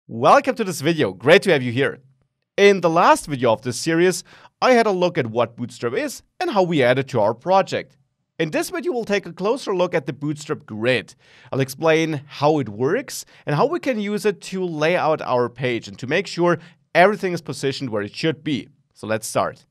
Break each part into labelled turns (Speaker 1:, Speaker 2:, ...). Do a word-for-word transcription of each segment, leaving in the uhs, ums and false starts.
Speaker 1: Welcome to this video, great to have you here. In the last video of this series, I had a look at what Bootstrap is and how we add it to our project. In this video, we'll take a closer look at the Bootstrap grid. I'll explain how it works and how we can use it to lay out our page and to make sure everything is positioned where it should be. So let's start.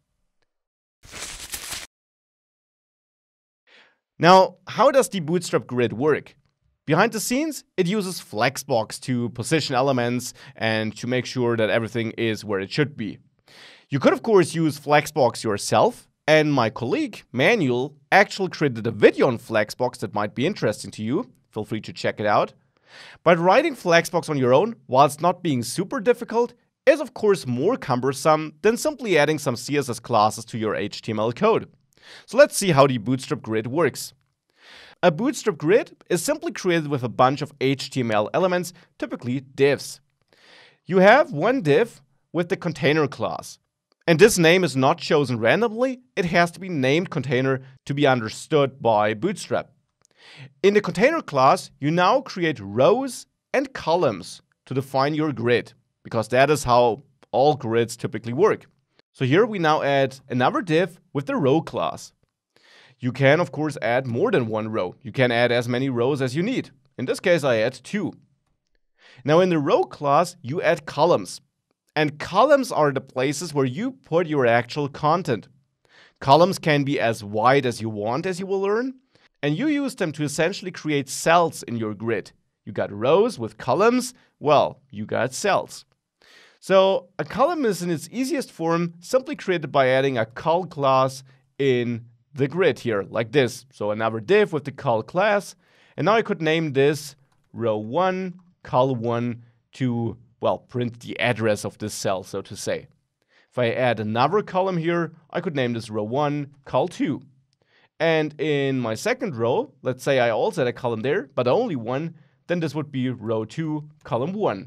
Speaker 1: Now, how does the Bootstrap grid work? Behind the scenes, it uses Flexbox to position elements and to make sure that everything is where it should be. You could of course use Flexbox yourself, and my colleague, Manuel, actually created a video on Flexbox that might be interesting to you. Feel free to check it out. But writing Flexbox on your own, whilst not being super difficult, is of course more cumbersome than simply adding some C S S classes to your H T M L code. So let's see how the Bootstrap grid works. A Bootstrap grid is simply created with a bunch of H T M L elements, typically divs. You have one div with the container class. And this name is not chosen randomly, it has to be named container to be understood by Bootstrap. In the container class, you now create rows and columns to define your grid, because that is how all grids typically work. So here we now add another div with the row class. You can, of course, add more than one row. You can add as many rows as you need. In this case, I add two. Now, in the row class, you add columns. And columns are the places where you put your actual content. Columns can be as wide as you want, as you will learn. And you use them to essentially create cells in your grid. You got rows with columns. Well, you got cells. So, a column is in its easiest form simply created by adding a col class in the grid here, like this. So another div with the col class. And now I could name this row one, col one to, well, print the address of this cell, so to say. If I add another column here, I could name this row one, col two. And in my second row, let's say I also add a column there, but only one, then this would be row two, column one.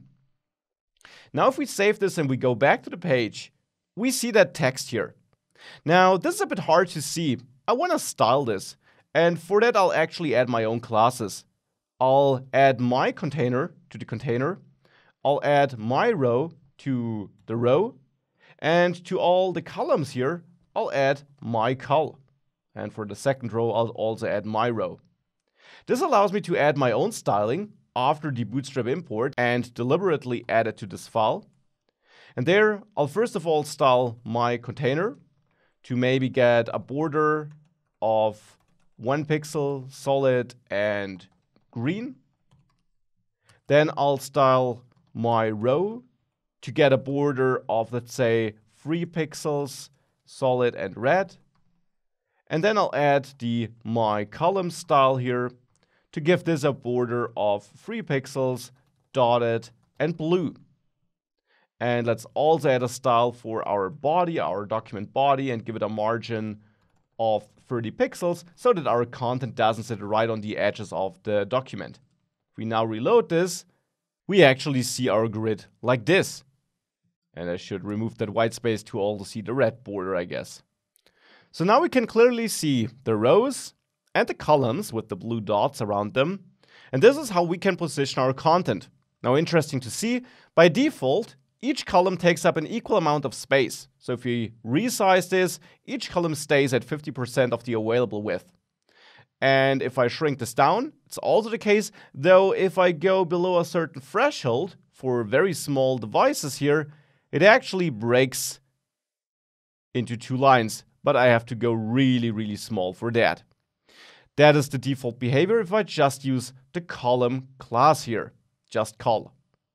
Speaker 1: Now if we save this and we go back to the page, we see that text here. Now this is a bit hard to see. I want to style this, and for that I'll actually add my own classes. I'll add my container to the container, I'll add my row to the row, and to all the columns here, I'll add my col. And for the second row, I'll also add my row. This allows me to add my own styling after the Bootstrap import and deliberately add it to this file. And there, I'll first of all style my container to maybe get a border of one pixel, solid, and green. Then I'll style my row to get a border of, let's say, three pixels, solid, and red. And then I'll add the my column style here to give this a border of three pixels, dotted, and blue. And let's also add a style for our body, our document body, and give it a margin of thirty pixels so that our content doesn't sit right on the edges of the document. If we now reload this, we actually see our grid like this. And I should remove that white space to also see the red border, I guess. So now we can clearly see the rows and the columns with the blue dots around them. And this is how we can position our content. Now, interesting to see, by default, each column takes up an equal amount of space. So if we resize this, each column stays at fifty percent of the available width. And if I shrink this down, it's also the case, though if I go below a certain threshold for very small devices here, it actually breaks into two lines, but I have to go really, really small for that. That is the default behavior if I just use the column class here, just col.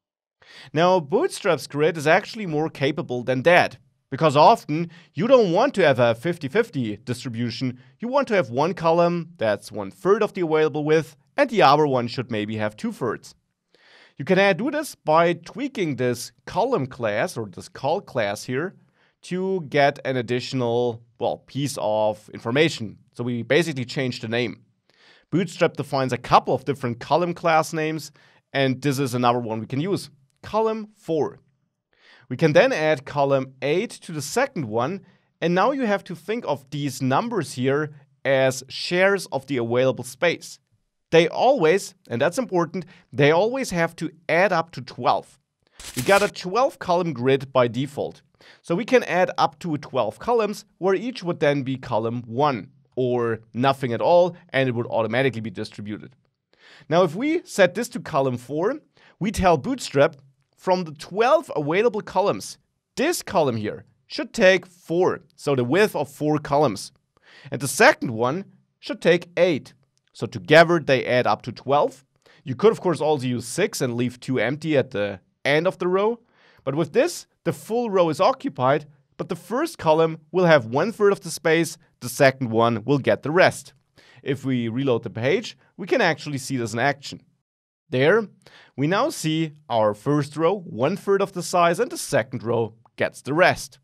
Speaker 1: Now, Bootstrap's grid is actually more capable than that, because often you don't want to have a fifty fifty distribution. You want to have one column that's one third of the available width, and the other one should maybe have two thirds. You can uh, do this by tweaking this column class, or this col class here, to get an additional, well, piece of information. So we basically change the name. Bootstrap defines a couple of different column class names, and this is another one we can use. Column four. We can then add column eight to the second one, and now you have to think of these numbers here as shares of the available space. They always, and that's important, they always have to add up to twelve. We got a twelve column grid by default. So we can add up to twelve columns, where each would then be column one, or nothing at all, and it would automatically be distributed. Now if we set this to column four, we tell Bootstrap, from the twelve available columns, this column here should take four, so the width of four columns. And the second one should take eight. So together they add up to twelve. You could of course also use six and leave two empty at the end of the row. But with this, the full row is occupied, but the first column will have one third of the space, the second one will get the rest. If we reload the page, we can actually see this in action. There, we now see our first row, one third of the size, and the second row gets the rest.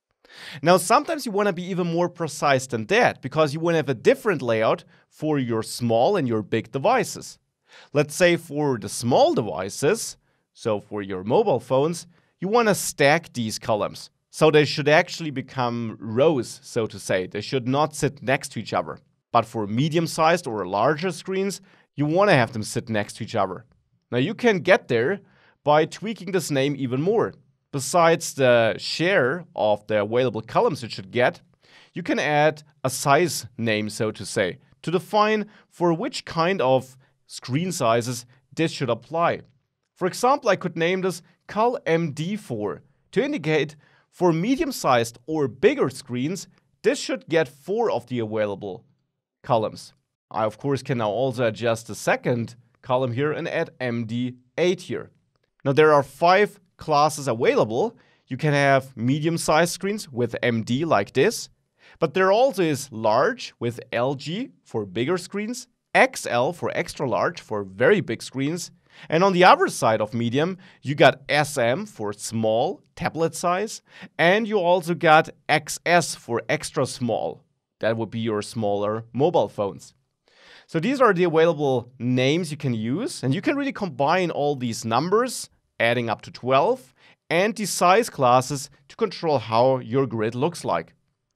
Speaker 1: Now, sometimes you want to be even more precise than that, because you want to have a different layout for your small and your big devices. Let's say for the small devices, so for your mobile phones, you want to stack these columns. So they should actually become rows, so to say. They should not sit next to each other. But for medium-sized or larger screens, you want to have them sit next to each other. Now you can get there by tweaking this name even more. Besides the share of the available columns it should get, you can add a size name, so to say, to define for which kind of screen sizes this should apply. For example, I could name this col M D four to indicate for medium-sized or bigger screens, this should get four of the available columns. I, of course, can now also adjust the second column here and add M D eight here. Now, there are five classes available. You can have medium-sized screens with M D like this, but there also is large with L G for bigger screens, X L for extra large for very big screens, and on the other side of medium, you got S M for small, tablet size, and you also got X S for extra small. That would be your smaller mobile phones. So these are the available names you can use, and you can really combine all these numbers, adding up to twelve, and the size classes to control how your grid looks like.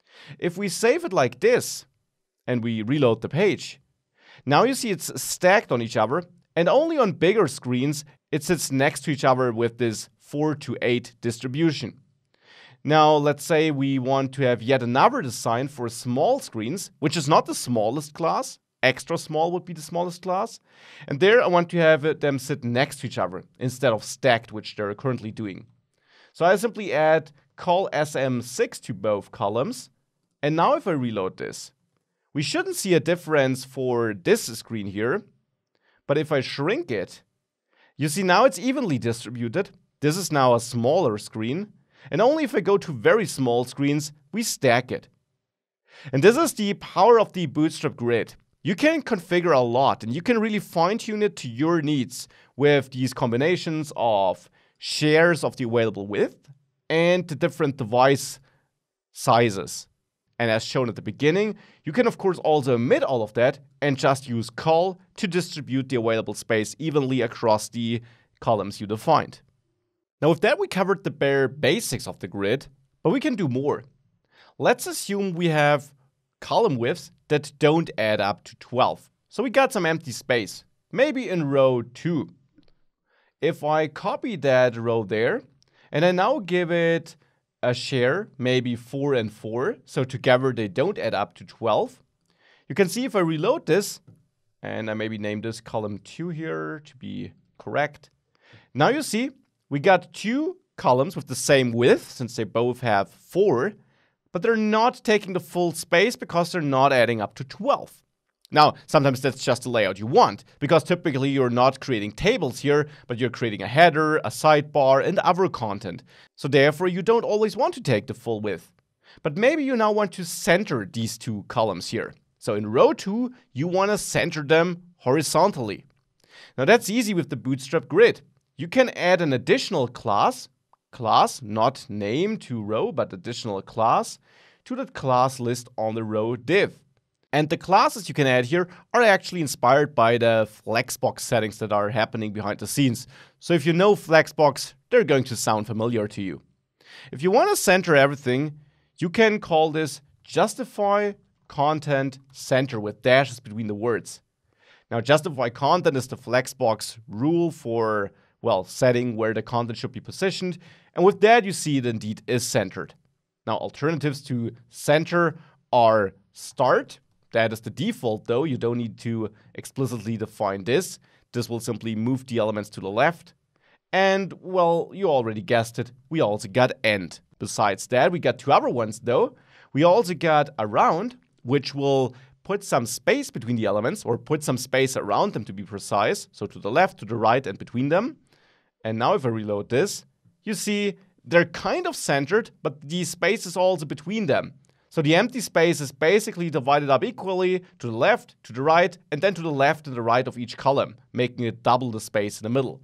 Speaker 1: If we save it like this, and we reload the page, now you see it's stacked on each other, and only on bigger screens it sits next to each other with this four to eight distribution. Now let's say we want to have yet another design for small screens, which is not the smallest class. Extra small would be the smallest class. And there I want to have them sit next to each other instead of stacked, which they're currently doing. So I simply add col S M six to both columns. And now if I reload this, we shouldn't see a difference for this screen here. But if I shrink it, you see now it's evenly distributed. This is now a smaller screen. And only if I go to very small screens, we stack it. And this is the power of the Bootstrap grid. You can configure a lot, and you can really fine-tune it to your needs with these combinations of shares of the available width and the different device sizes. And as shown at the beginning, you can of course also omit all of that and just use col to distribute the available space evenly across the columns you defined. Now with that, we covered the bare basics of the grid, but we can do more. Let's assume we have column widths that don't add up to twelve. So we got some empty space, maybe in row two. If I copy that row there, and I now give it a share, maybe four and four, so together they don't add up to twelve. You can see if I reload this, and I maybe name this column two here to be correct. Now you see, we got two columns with the same width, since they both have four, but they're not taking the full space because they're not adding up to twelve. Now, sometimes that's just the layout you want, because typically you're not creating tables here, but you're creating a header, a sidebar, and other content. So therefore, you don't always want to take the full width. But maybe you now want to center these two columns here. So in row two, you want to center them horizontally. Now that's easy with the Bootstrap grid. You can add an additional class, class, not name to row, but additional class, to that class list on the row div. And the classes you can add here are actually inspired by the Flexbox settings that are happening behind the scenes. So if you know Flexbox, they're going to sound familiar to you. If you want to center everything, you can call this justify content center with dashes between the words. Now, justify content is the Flexbox rule for well, setting where the content should be positioned. And with that, you see it indeed is centered. Now, alternatives to center are start. That is the default, though. You don't need to explicitly define this. This will simply move the elements to the left. And, well, you already guessed it, we also got end. Besides that, we got two other ones, though. We also got around, which will put some space between the elements, or put some space around them to be precise. So to the left, to the right, and between them. And now if I reload this, you see they're kind of centered, but the space is also between them. So the empty space is basically divided up equally to the left, to the right, and then to the left and the right of each column, making it double the space in the middle.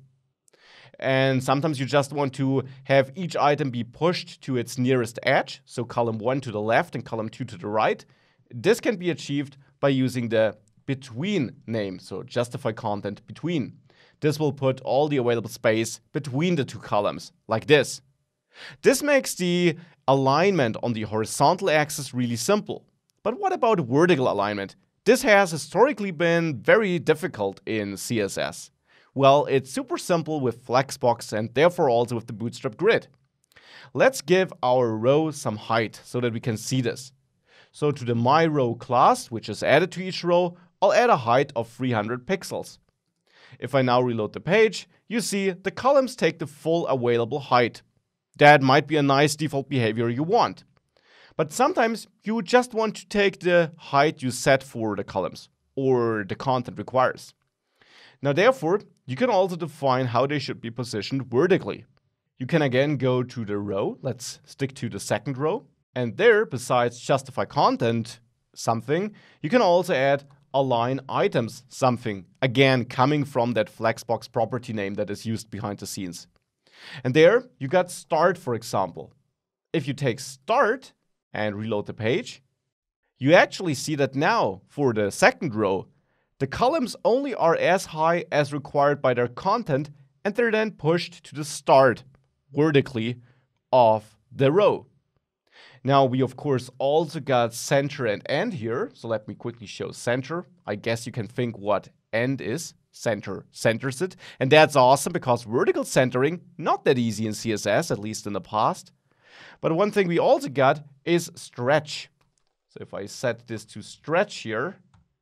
Speaker 1: And sometimes you just want to have each item be pushed to its nearest edge, so column one to the left and column two to the right. This can be achieved by using the between name, so justify content between. This will put all the available space between the two columns, like this. This makes the alignment on the horizontal axis really simple. But what about vertical alignment? This has historically been very difficult in C S S. Well, it's super simple with Flexbox and therefore also with the Bootstrap grid. Let's give our row some height so that we can see this. So to the myRow class, which is added to each row, I'll add a height of three hundred pixels. If I now reload the page, you see the columns take the full available height. That might be a nice default behavior you want. But sometimes you just want to take the height you set for the columns, or the content requires. Now therefore, you can also define how they should be positioned vertically. You can again go to the row, let's stick to the second row, and there, besides justify content something, you can also add align items something, again coming from that Flexbox property name that is used behind the scenes. And there you got start, for example. If you take start and reload the page, you actually see that now for the second row, the columns only are as high as required by their content, and they're then pushed to the start vertically of the row. Now we of course also got center and end here, so let me quickly show center. I guess you can think what end is. Center centers it, and that's awesome because vertical centering, not that easy in C S S, at least in the past. But one thing we also got is stretch. So if I set this to stretch here,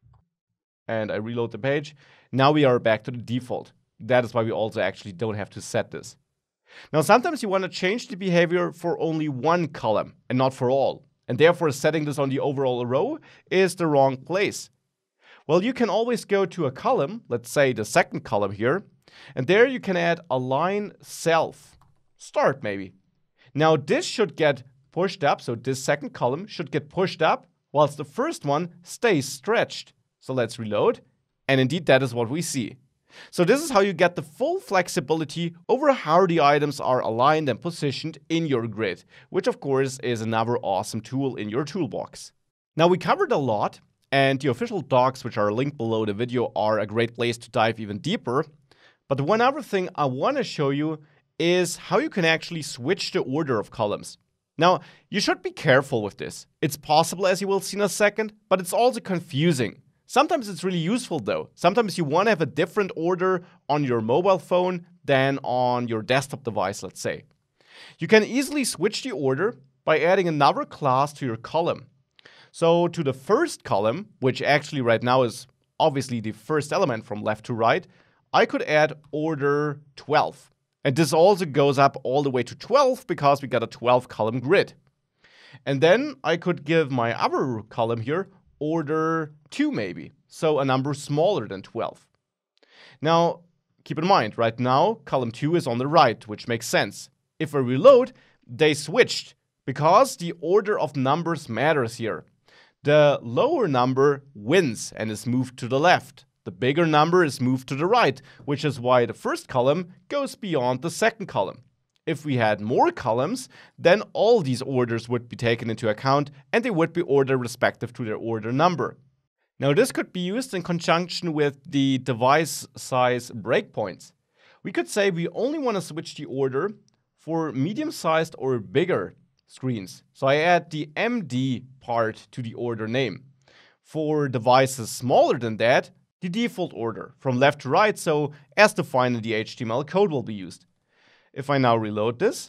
Speaker 1: and I reload the page, now we are back to the default. That is why we also actually don't have to set this. Now sometimes you want to change the behavior for only one column and not for all, and therefore setting this on the overall row is the wrong place. Well, you can always go to a column, let's say the second column here, and there you can add align self, start maybe. Now this should get pushed up, so this second column should get pushed up, whilst the first one stays stretched. So let's reload, and indeed that is what we see. So this is how you get the full flexibility over how the items are aligned and positioned in your grid, which of course is another awesome tool in your toolbox. Now we covered a lot, and the official docs, which are linked below the video, are a great place to dive even deeper. But the one other thing I want to show you is how you can actually switch the order of columns. Now, you should be careful with this. It's possible, as you will see in a second, but it's also confusing. Sometimes it's really useful though. Sometimes you want to have a different order on your mobile phone than on your desktop device, let's say. You can easily switch the order by adding another class to your column. So to the first column, which actually right now is obviously the first element from left to right, I could add order twelve. And this also goes up all the way to twelve because we got a twelve column grid. And then I could give my other column here order two maybe, so a number smaller than twelve. Now, keep in mind, right now column two is on the right, which makes sense. If I reload, they switched because the order of numbers matters here. The lower number wins and is moved to the left. The bigger number is moved to the right, which is why the first column goes beyond the second column. If we had more columns, then all these orders would be taken into account and they would be ordered respective to their order number. Now this could be used in conjunction with the device size breakpoints. We could say we only want to switch the order for medium-sized or bigger screens. So I add the M D part to the order name. For devices smaller than that, the default order from left to right, so as defined in the H T M L code will be used. If I now reload this,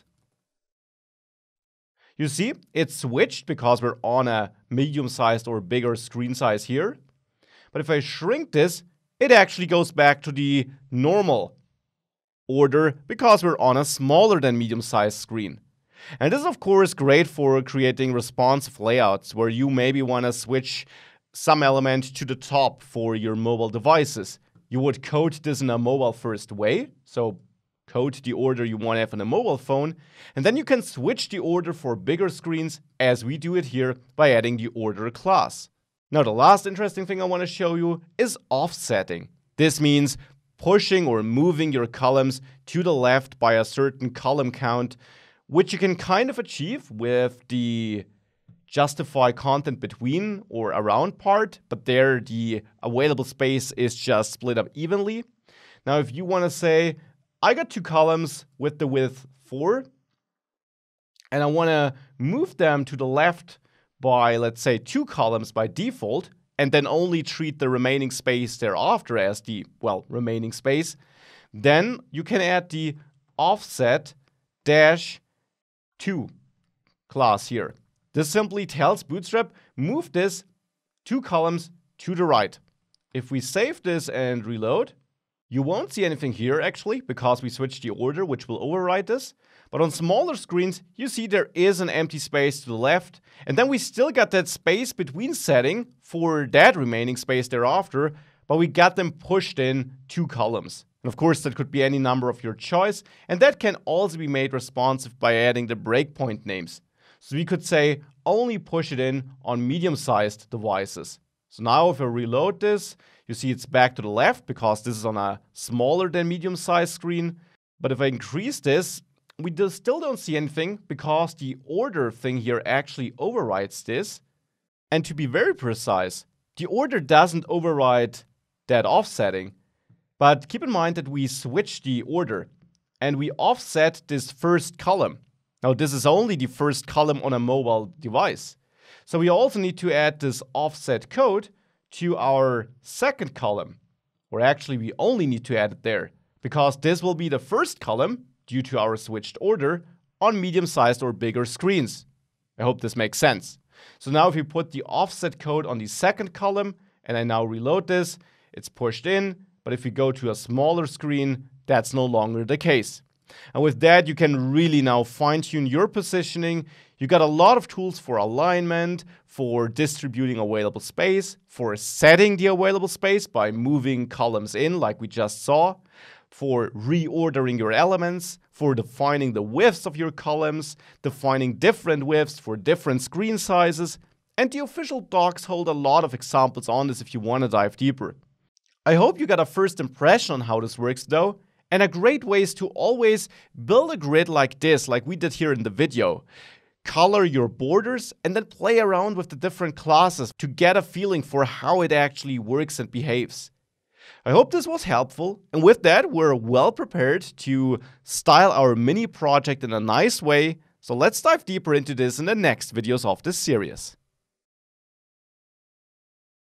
Speaker 1: you see it's switched because we're on a medium-sized or bigger screen size here. But if I shrink this, it actually goes back to the normal order because we're on a smaller than medium-sized screen. And this is of course great for creating responsive layouts where you maybe want to switch some element to the top for your mobile devices. You would code this in a mobile first way, so code the order you want to have on a mobile phone, and then you can switch the order for bigger screens as we do it here by adding the order class. Now the last interesting thing I want to show you is offsetting. This means pushing or moving your columns to the left by a certain column count, which you can kind of achieve with the justify content between or around part, but there the available space is just split up evenly. Now if you want to say, I got two columns with the width four, and I want to move them to the left by, let's say, two columns by default, and then only treat the remaining space thereafter as the, well, remaining space, then you can add the offset dash two class here. This simply tells Bootstrap, move this two columns to the right. If we save this and reload, you won't see anything here actually, because we switched the order, which will override this. But on smaller screens, you see there is an empty space to the left, and then we still got that space between setting for that remaining space thereafter, but we got them pushed in two columns. And of course, that could be any number of your choice, and that can also be made responsive by adding the breakpoint names. So we could say, only push it in on medium-sized devices. So now if I reload this, you see it's back to the left because this is on a smaller than medium-sized screen. But if I increase this, we do still don't see anything because the order thing here actually overrides this. And to be very precise, the order doesn't override that offsetting. But keep in mind that we switch the order and we offset this first column. Now this is only the first column on a mobile device. So we also need to add this offset code to our second column, or actually we only need to add it there, because this will be the first column, due to our switched order, on medium-sized or bigger screens. I hope this makes sense. So now if we put the offset code on the second column, and I now reload this, it's pushed in, but if we go to a smaller screen, that's no longer the case. And with that, you can really now fine-tune your positioning. You got a lot of tools for alignment, for distributing available space, for setting the available space by moving columns in like we just saw, for reordering your elements, for defining the widths of your columns, defining different widths for different screen sizes, and the official docs hold a lot of examples on this if you want to dive deeper. I hope you got a first impression on how this works though. And a great way is to always build a grid like this, like we did here in the video. Color your borders and then play around with the different classes to get a feeling for how it actually works and behaves. I hope this was helpful, and with that, we're well prepared to style our mini project in a nice way. So let's dive deeper into this in the next videos of this series.